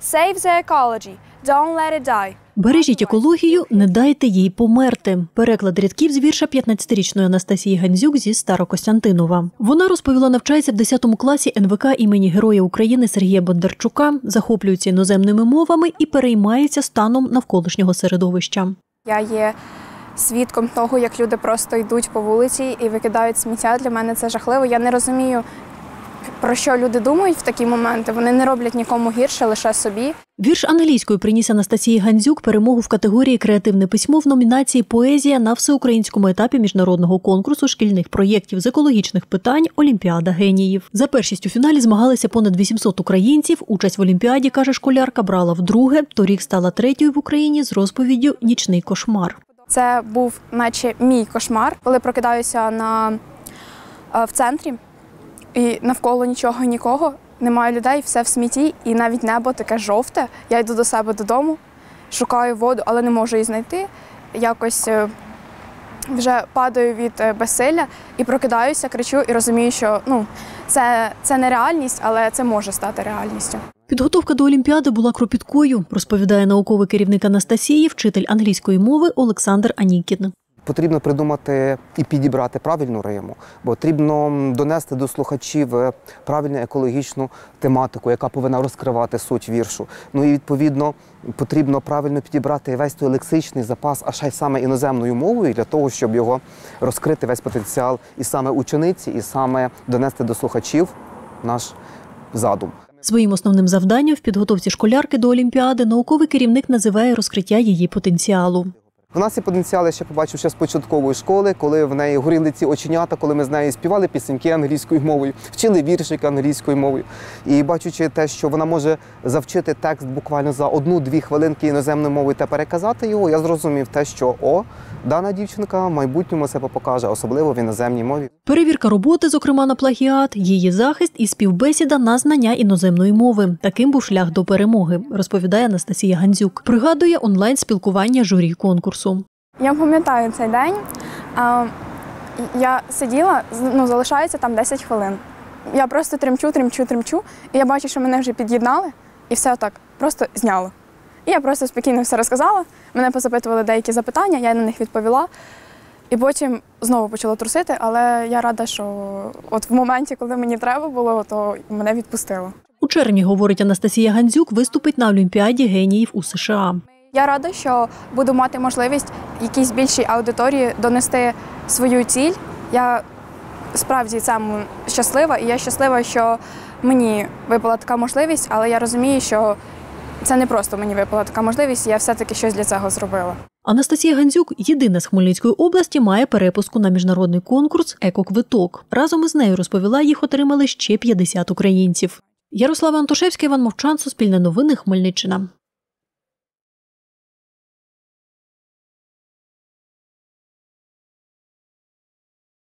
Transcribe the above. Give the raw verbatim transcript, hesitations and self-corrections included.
Save the ecology. Don't let it die. Бережіть екологію, не дайте їй померти. Переклад рядків з вірша п'ятнадцятирічної Анастасії Гандзюк зі Старокостянтинова. Вона, розповіла, навчається в десятому класі ен ве ка імені Героя України Сергія Бондарчука, захоплюється іноземними мовами і переймається станом навколишнього середовища. Я є свідком того, як люди просто йдуть по вулиці і викидають сміття. Для мене це жахливо. Я не розумію, про що люди думають в такі моменти. Вони не роблять нікому гірше, лише собі. Вірш англійською приніс Анастасії Гандзюк перемогу в категорії «Креативне письмо» в номінації «Поезія» на всеукраїнському етапі міжнародного конкурсу шкільних проєктів з екологічних питань «Олімпіада геніїв». За першість у фіналі змагалися понад вісімсот українців. Участь в Олімпіаді, каже школярка, брала вдруге. Торік стала третьою в Україні з розповіддю «Нічний кошмар». Це був наче мій кошмар, коли прокидаюся на, в центрі і навколо нічого нікого. Немає людей, все в смітті, і навіть небо таке жовте. Я йду до себе додому, шукаю воду, але не можу її знайти. Якось вже падаю від безсилля і прокидаюся, кричу і розумію, що ну, це, це не реальність, але це може стати реальністю. Підготовка до Олімпіади була кропіткою, розповідає науковий керівник Анастасії, вчитель англійської мови Олександр Анікін. Потрібно придумати і підібрати правильну риму, бо потрібно донести до слухачів правильну екологічну тематику, яка повинна розкривати суть віршу. Ну і, відповідно, потрібно правильно підібрати весь той лексичний запас, а ще й саме іноземною мовою, для того, щоб його розкрити весь потенціал і саме учениці, і саме донести до слухачів наш задум. Своїм основним завданням в підготовці школярки до Олімпіади науковий керівник називає розкриття її потенціалу. У нас є потенціал, я ще побачив ще з початкової школи, коли в неї горіли ці оченята, коли ми з нею співали пісеньки англійською мовою, вчили віршики англійською мовою. І бачучи те, що вона може завчити текст буквально за одну-дві хвилинки іноземною мовою та переказати його, я зрозумів те, що о, дана дівчинка в майбутньому себе покаже, особливо в іноземній мові. Перевірка роботи, зокрема на плагіат, її захист і співбесіда на знання іноземної мови. Таким був шлях до перемоги, розповідає Анастасія Гандзюк. Пригадує онлайн-спілкування журі конкурсу. Я пам'ятаю цей день. Я сиділа, ну, залишається там десять хвилин. Я просто тремчу, тремчу, тремчу, і я бачу, що мене вже під'єднали, і все отак просто зняло. І я просто спокійно все розказала, мене позапитували деякі запитання, я на них відповіла. І потім знову почала трусити, але я рада, що от в моменті, коли мені треба було, то мене відпустило. У червні, говорить Анастасія Гандзюк, виступить на Олімпіаді геніїв у США. Я рада, що буду мати можливість якійсь більшій аудиторії донести свою ціль. Я справді цьому щаслива, і я щаслива, що мені випала така можливість, але я розумію, що це не просто мені випала така можливість, і я все-таки щось для цього зробила. Анастасія Гандзюк, єдина з Хмельницької області, має перепуску на міжнародний конкурс «Екоквиток». Разом із нею, розповіла, їх отримали ще п'ятдесят українців. Ярослава Антошевська, Іван Мовчан, Суспільне новини, Хмельниччина.